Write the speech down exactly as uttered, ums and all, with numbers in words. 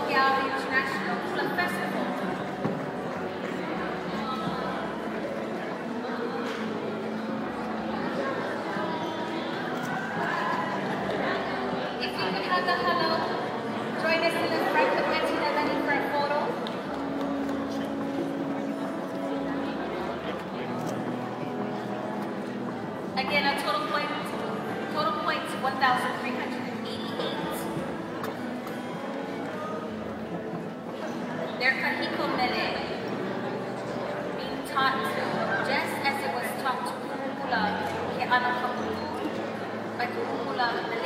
Chiavi International Hula Festival. If you could have the hello, join us in the front of Bettina Lenny for a photo. Again, a total point, total points one thousand three hundred eighty-eight. Their Kahiko Mele being taught just as it was taught to Kuhumula ke Anakapu by Kuhumula